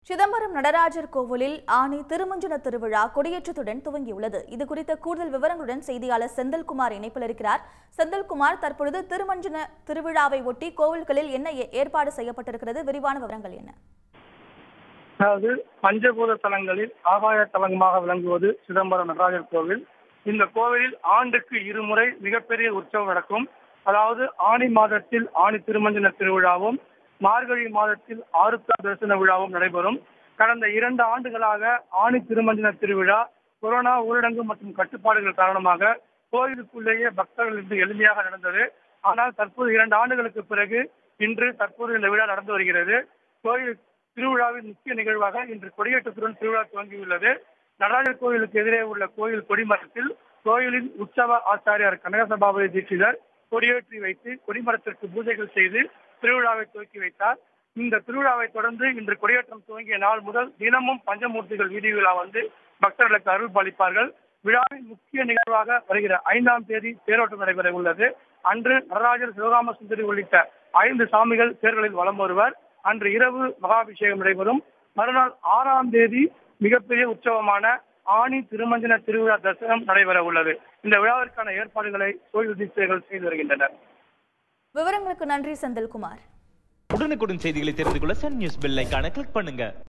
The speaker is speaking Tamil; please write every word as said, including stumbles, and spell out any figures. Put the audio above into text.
சிதம்பரம் நடராஜர் கோவிலில் ஆனி திருமஞ்சன திருவிழா கொடியேற்றத்துடன் துவங்கியுள்ளது. இது குறித்த கூடுதல் விவரங்களுடன் செய்தியாளர் செந்தில்குமார் இணைப்பில் இருக்கிறார். செந்தில்குமார், தற்பொழுது திருமஞ்சன திருவிழாவை ஒட்டி கோவில்களில் என்ன ஏற்பாடு செய்யப்பட்டிருக்கிறது? விரிவான விவரங்கள் என்ன? அதாவது பஞ்சபூத தலங்களில் ஆகாய தலங்கமாக விளங்குவது சிதம்பரம் நடராஜர் கோவில். இந்த கோவிலில் ஆண்டுக்கு இருமுறை மிகப்பெரிய உற்சவம் நடக்கும். அதாவது ஆனி மாதத்தில் ஆனி திருமஞ்சன திருவிழாவும், மார்கழி மாதத்தில் ஆருத்ரா தரிசன விழாவும் நடைபெறும். கடந்த இரண்டு ஆண்டுகளாக ஆனி திருமஞ்சன திருவிழா கொரோனா ஊரடங்கு மற்றும் கட்டுப்பாடுகள் காரணமாக கோயிலுக்குள்ளேயே பக்தர்கள் இன்று எளிமையாக நடந்தது. ஆனால் தற்போது இரண்டு ஆண்டுகளுக்கு பிறகு இன்று தற்போது இந்த விழா நடந்து வருகிறது. கோயில் திருவிழாவின் முக்கிய நிகழ்வாக இன்று கொடியேற்றத்துடன் திருவிழா துவங்கியுள்ளது. நடராஜர் கோயிலுக்கு எதிரே உள்ள கோயில் கொடிமரத்தில் கோயிலின் உற்சவ ஆச்சாரியார் கனகசபாபதி தீட்சிதர் கொடியேற்றி வைத்து கொடிமரத்திற்கு பூஜைகள் செய்து திருவிழாவை துவக்கி வைத்தார். இந்த திருவிழாவை தொடர்ந்து இன்று கொடியேற்றம் துவங்கிய நாள் முதல் தினமும் பஞ்சமூர்த்திகள் வீதி விழா வந்து பக்தர்களுக்கு அருள் பாலிப்பார்கள். விழாவின் முக்கிய நிகழ்வாக வருகிற ஐந்தாம் தேதி தேரோட்டம் நடைபெற உள்ளது. அன்று நடராஜர், சிவகாம சுந்தரி உள்ளிட்ட ஐந்து சாமிகள் தேர்களில் வலம் வருவர். அன்று இரவு மகாபிஷேகம் நடைபெறும். மறுநாள் ஆறாம் தேதி மிகப்பெரிய உற்சவமான ஆனி திருமஞ்சன திருவிழா தரிசனம் நடைபெற உள்ளது. இந்த விழாவிற்கான ஏற்பாடுகளை கோயில் உத்தியோகர்கள் செய்து வருகின்றனர். விவரங்களுக்கு நன்றி செந்தில்குமார். உடனுக்குடன் செய்திகளை தெரிந்து கொள்ள சன் நியூஸ் பெல் ஐகானை கிளிக் பண்ணுங்க.